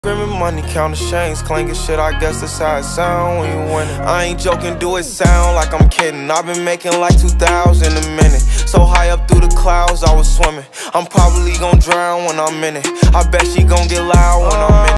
Screaming money, counting chains, clanking shit, I guess that's how it sound when you winning. I ain't joking, do it sound like I'm kidding. I've been making like 2,000 a minute. So high up through the clouds, I was swimming. I'm probably gon' drown when I'm in it. I bet she gon' get loud when I'm in it.